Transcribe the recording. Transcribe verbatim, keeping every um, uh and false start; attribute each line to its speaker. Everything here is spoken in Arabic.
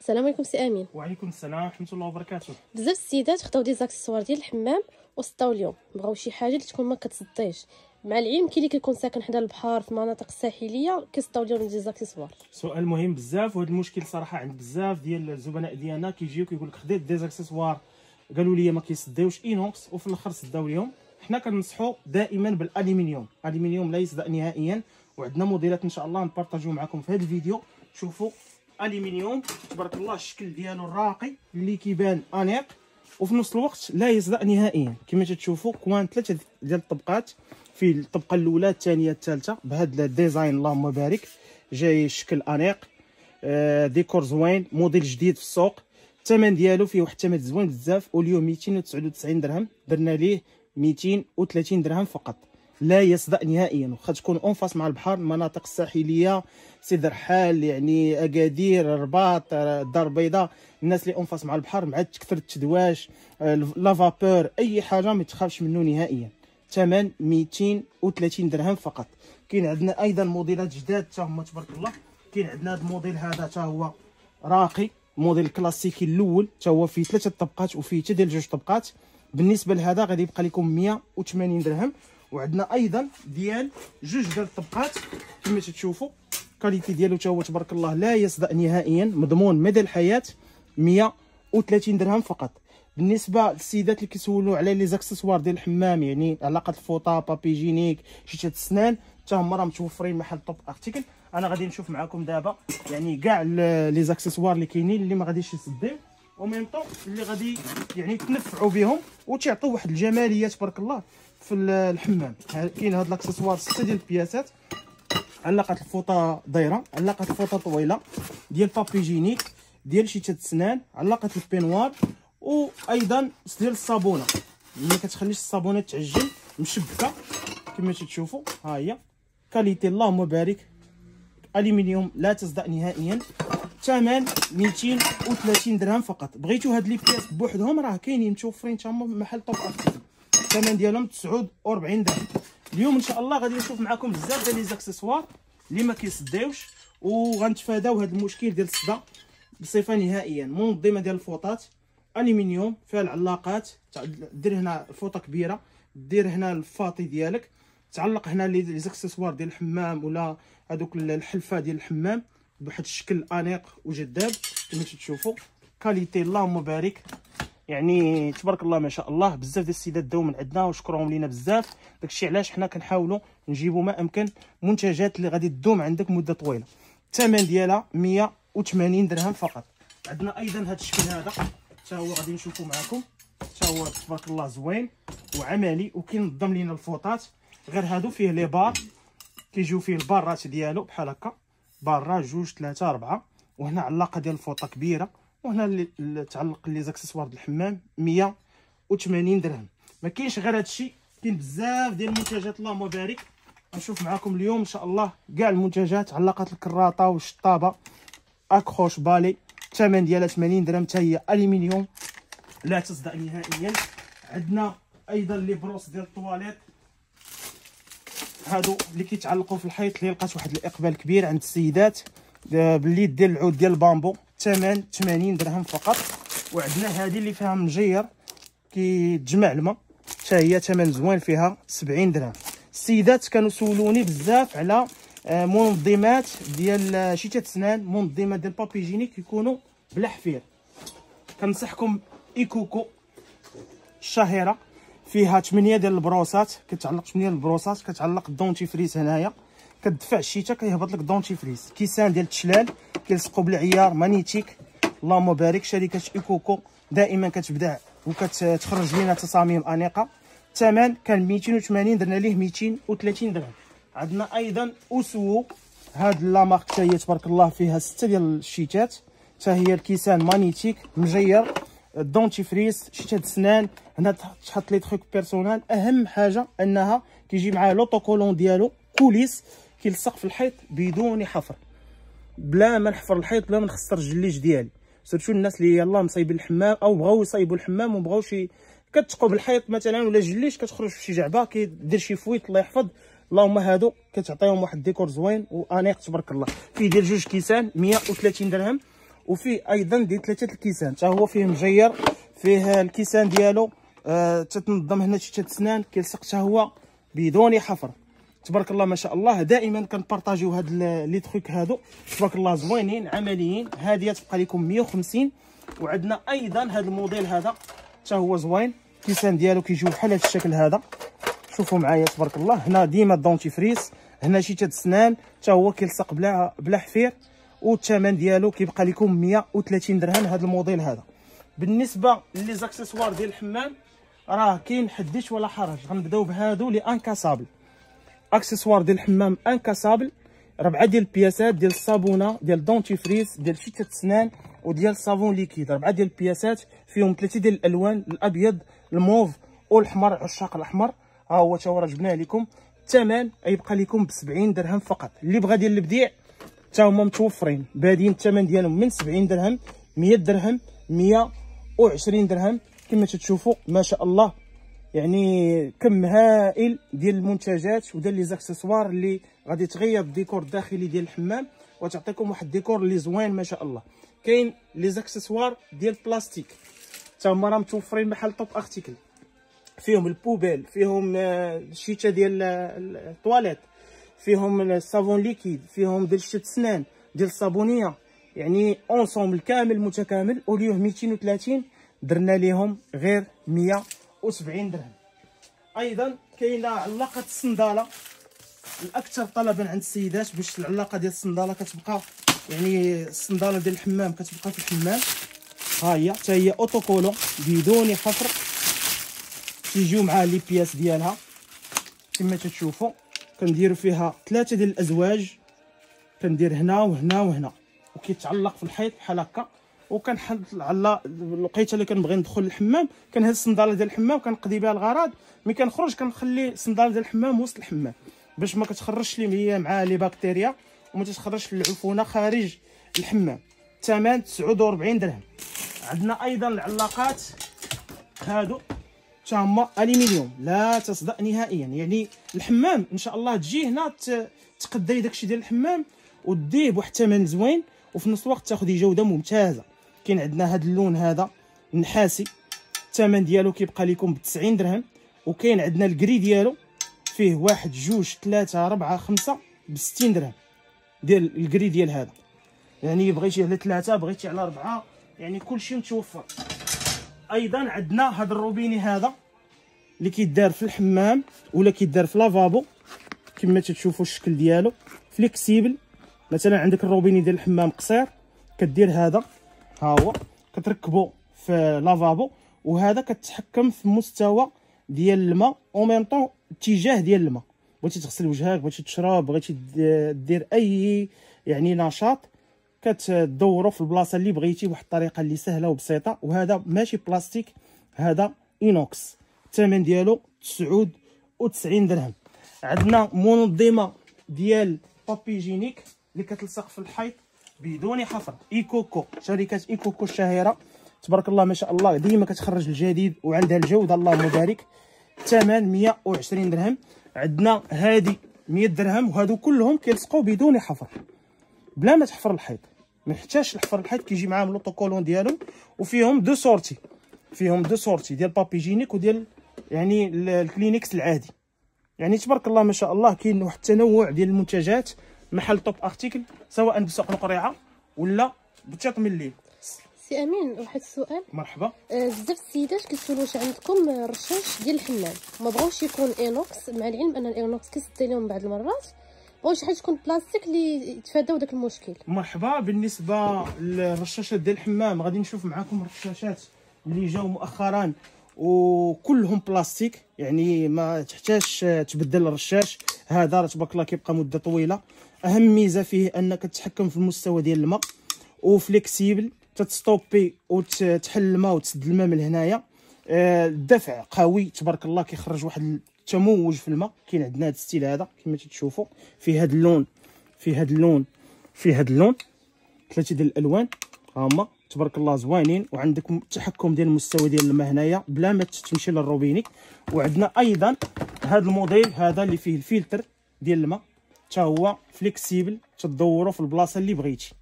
Speaker 1: السلام عليكم سي امين.
Speaker 2: وعليكم السلام ورحمه الله وبركاته.
Speaker 1: بزاف السيدات خداو دي زاكسيسوار ديال الحمام وسطاو اليوم، بغاو شي حاجه اللي تكون ما كتصديش، مع العلم كاين اللي كيكون ساكن حدا البحر في المناطق الساحليه كيسطاو اليوم دي زاكسيسوار.
Speaker 2: سؤال مهم بزاف، وهذا المشكل صراحه عند بزاف ديال الزبناء ديالنا كيجيو كيقول لك خديت دي زاكسيسوار قالوا لي ما كيصديوش اينوكس وفي الاخر صداو اليوم. حنا كننصحوا دائما بالالومنيوم، الالومنيوم لا يصدأ نهائيا، وعندنا موديلات ان شاء الله نبارطاجيو معكم في هذا الفيديو. شوفوا الومنيوم تبارك الله، الشكل ديالو الراقي اللي كيبان انيق وفي نفس الوقت لا يصدأ نهائيا. كما تشوفوا كوان ثلاثه ديال الطبقات، في الطبقه الاولى الثانيه الثالثه بهذا الديزاين اللهم بارك، جاي شكل انيق، آه ديكور زوين، موديل جديد في السوق. الثمن ديالو فيه واحد الثمن زوين بزاف، واليوم مئتين وتسعة وتسعين درهم، درنا ليه مئتين وثلاثين درهم فقط. لا يصدأ نهائيا، واخا تكون اونفاس مع البحر، المناطق الساحليه، سيدي رحال، يعني اكادير، الرباط، الدار البيضاء، الناس اللي اونفاس مع البحر مع كثر التدواش، لا فابور، اي حاجه ما تخافش منه نهائيا. ثمن مئتين وثلاثين درهم فقط. كاين عندنا ايضا موديلات جداد حتى هما تبارك الله. كاين عندنا هذا الموديل هذا حتى هو راقي، موديل كلاسيكي الاول، حتى هو فيه ثلاثه طبقات وفيه حتى ديال جوج طبقات. بالنسبه لهذا غادي يبقى لكم مئة وثمانين درهم. وعندنا ايضا ديال جوج ديال الطبقات كما تشوفوا، الكاليتي ديالو حتى هو تبارك الله لا يصدأ نهائيا، مضمون مدى الحياه، مئة وثلاثين درهم فقط. بالنسبه للسيدات اللي كيسولوا على لي زاكسيسوار ديال الحمام، يعني علاقه الفوطه، بابي جينيك، شيشه السنان، حتى هما راه متوفرين محل توب ارتيكل. انا غادي نشوف معكم دابا يعني كاع لي زاكسيسوار اللي كاينين اللي ما غاديش يصديو، وميم طون اللي غادي يعني تنفعوا بهم وتعطيو واحد الجماليه تبارك الله في الحمام. كاين هاد الاكسسوار سته ديال البياسات، علاقه الفوطه دايره، علاقه الفوطه طويله، ديال بابي جينيك، ديال شيشه السنان، علاقه البينوار، وايضا ديال الصابونه اللي ما كتخليش الصابونه تعجن، مشبكه كما تشوفوا. ها هي كاليتي اللهم بارك، الومنيوم لا تصدأ نهائيا. ثمن مئتين وثلاثين درهم فقط. بغيتو هاد لي بياس بوحدهم راه كاينين متوفرين حتى هما محل طوب ارتيكل، الثمن ديالهم تسعة وأربعين درهم. اليوم ان شاء الله غادي نشوف معكم بزاف ديال لي زاكسيسوار اللي ما كيصديوش، وغنتفاداو هذا المشكل ديال الصدى بصفه نهائيا. منظمه ديال الفوطات الومنيوم فيها العلاقات، دير هنا فوطه كبيره، دير هنا الفاطي ديالك، تعلق هنا لي زاكسيسوار ديال الحمام ولا هذوك الحلفه ديال الحمام بواحد الشكل انيق وجذاب كما تشوفوا. كاليتي اللهم بارك، يعني تبارك الله ما شاء الله. بزاف ديال السيدات داو من عندنا وشكرهم لينا بزاف، داكشي علاش حنا كنحاولوا نجيبوا ما امكن منتجات اللي غادي تدوم عندك مده طويله. الثمن ديالها مئة وثمانين درهم فقط. عندنا ايضا هذا الشكل هذا حتى هو غادي نشوفوا معكم، حتى هو تبارك الله زوين وعملي وكينظم لينا الفوطات. غير هادو فيه لي بار، كيجيو فيه البارات ديالو بحال هكا، بارة جوج ثلاثة أربعة، وهنا علاقة ديال الفوطة كبيرة، وهنا اللي تعلق لي زاكسيسوار ديال الحمام مئة وثمانين درهم. ما كاينش غير هادشي، كاين بزاف ديال المنتجات اللهم بارك. غنشوف معكم اليوم ان شاء الله كاع المنتجات، علاقة الكراطة والشطابة، اكروش بالي، الثمن ديالها ثمانين درهم، حتى هي الومنيوم لا تصدأ نهائيا. عندنا ايضا لي بروس ديال الطواليت، هادو اللي كيتعلقوا في الحيط، اللي لقات واحد الاقبال كبير عند السيدات بالليد ديال العود ديال البامبو، الثمن ثمانين درهم فقط. وعندنا هذه اللي فيها مجير كيتجمع الماء، حتى هي ثمن زوين فيها سبعين درهم. السيدات كانوا سولوني بزاف على منظمات ديال شيشه السنان، منظمات ديال بابي جينيك يكونوا بلا حفير. كنصحكم ايكوكو الشهيره، فيها ثمانية ديال البروسات، كتعلق ثمانية ديال البروسات، كتعلق الدونتي فريس هنايا، كتدفع الشيته كيهبط لك دونتي فريس. كيسان ديال التشلال كيلصقوا بالعيار مانيتيك اللهم بارك. شركه ايكوكو دائما كتبدع وكتخرج لنا تصاميم انيقه. الثمن كان مئتين وثمانين، درنا ليه مئتين وثلاثين درهم. عندنا ايضا اسوو، هاد لا مارك حتى هي تبارك الله فيها سته ديال الشيتات، حتى هي الكيسان مانيتيك مجير، الدونتي فريس، شيشه السنان، هنا تحط لي تخيك بيرسونال. اهم حاجه انها كيجي معاه لوطوكولون ديالو كوليس، كيلصق في الحيط بدون حفر، بلا ما نحفر الحيط بلا ما نخسر الجليج ديالي. سيرتو الناس اللي يلاه مصايبين الحمام او بغاو يصايبوا الحمام ومبغاوش كتقوا بالحيط مثلا ولا جليج، كتخرج في شي جعبه كيدير شي فويت الله يحفظ. اللهم هادو كتعطيهم واحد الديكور زوين وانيق تبارك الله. فيه ديال جوج كيسان مئة وثلاثين درهم. وفيه ايضا ديال ثلاثه الكيسان، حتى هو فيه مجير، فيه الكيسان ديالو آه تتنظم هنا شتات سنان، كيلصق حتى هو بدون حفر. تبارك الله ما شاء الله. دائما كنبارطاجيو هاد لي تروك هادو تبارك الله زوينين عمليين. هذه تبقى لكم مية وخمسين. وعندنا ايضا هاد الموديل هذا حتى هو زوين، الكيسان ديالو كيجيو بحال هاد الشكل هذا، شوفوا معايا تبارك الله. هنا ديما الدونتي فريس، هنا شيتات السنان، حتى هو كيلصق بلا بلا حفير، والثمن ديالو كيبقى لكم مية وثلاثين درهم هذا الموديل هذا. بالنسبه لي زاكسيسوار ديال الحمام راه كاين حديث ولا حرج. غنبداو بهادو لي انكاسابل. اكسسوار ديال الحمام انكاسابل، ربعه ديال البياسات ديال الصابونه ديال الدونتي فريس ديال شيتات السنان وديال الصابون ليكيد. ربعه ديال البياسات فيهم ثلاثه ديال الالوان، الابيض الموف والاحمر، عشاق الاحمر. ها هو تا هو راه جبناه لكم. الثمن غيبقى لكم ب سبعين درهم فقط. اللي بغى ديال البديع حتى هما متوفرين، بادين الثمن ديالهم من سبعين درهم، مية درهم، مية وعشرين درهم. كما تشوفوا ما شاء الله، يعني كم هائل ديال المنتجات وديال لي زاكسيسوار اللي غادي تغير الديكور الداخلي ديال الحمام وتعطيكم واحد الديكور اللي زوين ما شاء الله. كاين لي زاكسيسوار ديال البلاستيك حتى هما راه متوفرين بحال توب ارتيكل، فيهم البوبيل، فيهم الشيشه ديال الطواليت، فيهم الصابون ليكيد، فيهم ديال شتات السنان، ديال الصابونيه، يعني اونسومبل كامل متكامل. اوليوه ميتين وثلاثين درنا ليهم غير مية وسبعين درهم. ايضا كاينه علاقه الصنداله الاكثر طلبا عند السيدات، باش العلاقه ديال الصنداله كتبقى، يعني الصنداله ديال الحمام كتبقى في الحمام. ها هي حتى هي اوتوكولون بدون حفر، تيجيو مع لي بياس ديالها كما تشوفوا. كنديروا فيها ثلاثه ديال الازواج، كندير هنا وهنا وهنا، وكيتعلق في الحيط بحال هكا. وكنحط على الوقيته اللي كنبغي ندخل الحمام كنهز الصنداله ديال الحمام كنقضي بها الغرض. ملي كنخرج كنخلي الصنداله ديال الحمام وسط الحمام باش ما كتخرجش لي هي مع لي بكتيريا وما تتخرجش العفونه خارج الحمام. ثمن تسعة وأربعين درهم. عندنا ايضا العلاقات هادو حتى هما الومنيوم لا تصدأ نهائيا. يعني الحمام ان شاء الله تجي هنا تقدري داكشي ديال الحمام وديه بواحد الثمن زوين، وفي نفس الوقت تاخدي جوده ممتازه. كاين عندنا هذا اللون هذا النحاسي، الثمن ديالو كيبقى لكم ب تسعين درهم. وكاين عندنا الكري ديالو فيه واحد جوج ثلاثة أربعة خمسة ب ستين درهم ديال الكري ديال هذا. يعني بغيتي على ثلاثة بغيتي على أربعة، يعني كلشي متوفر. ايضا عندنا هذا الروبيني هذا اللي كيدار في الحمام ولا كيدار في لافابو كما تشوفوا الشكل ديالو فليكسيبل. مثلا عندك الروبيني ديال الحمام قصير كدير هذا، ها هو كتركبو في لافابو، وهذا كتحكم في مستوى ديال الماء او ميم طون اتجاه ديال الماء. بغيتي تغسل وجهك، بغيتي تشرب، بغيتي دير اي يعني نشاط كتدورو في البلاصه اللي بغيتي بواحد الطريقه اللي سهله وبسيطه. وهذا ماشي بلاستيك، هذا اينوكس، الثمن ديالو تسعة وتسعين درهم. عندنا منظمه ديال بابي جينيك اللي كتلصق في الحيط بدون حفر، ايكوكو، شركه ايكوكو الشهيره تبارك الله ما شاء الله ديما كتخرج الجديد وعندها الجوده اللهم بارك. الثمن مية وعشرين درهم. عندنا هادي مية درهم، وهادو كلهم كيلصقوا بدون حفر بلا ما تحفر الحيط، ما يحتاجش الحفر الحيط، كيجي معاهم لوطوكولون ديالهم. وفيهم دو سورتي، فيهم دو سورتي ديال بابي جينيك وديال يعني الكلينكس العادي. يعني تبارك الله ما شاء الله كاين واحد التنوع ديال المنتجات. محل توب ارتيكل سواء بسوق القريعه ولا بتشاط من الليل.
Speaker 1: سي امين واحد السؤال.
Speaker 2: مرحبا.
Speaker 1: آه بزاف السيدات كيسولوا واش عندكم رشاش ديال الحمام ما بغاوش يكون اينوكس، مع العلم ان الاينوكس كيسد لهم بعض المرات، بغاو شي حاجه تكون بلاستيك اللي يتفاداو داك المشكل.
Speaker 2: مرحبا. بالنسبه للرشاشات ديال الحمام غادي نشوف معكم الرشاشات اللي جاو مؤخرا وكلهم بلاستيك، يعني ما تحتاجش تبدل الرشاش. هذا راه تبارك الله كيبقى مده طويله. اهم ميزه فيه انك تتحكم في المستوى ديال الماء وفليكسيبل، تتستوبي وتحل الماء وتسد الماء من هنايا. الدفع قوي تبارك الله، كيخرج واحد التموج في الماء. كاين عندنا هذا الستيل هذا كما تشوفوا فيه هذا اللون، فيه هذا اللون، فيه هذا اللون، ثلاثه ديال الالوان هما تبارك الله زوينين. وعندك التحكم ديال المستوى ديال الماء هنايا بلا ما تمشي للروبيني. وعندنا ايضا هذا الموديل هذا اللي فيه الفلتر ديال الماء، حتى هو فليكسيبل، تدورو في البلاصه اللي بغيتي.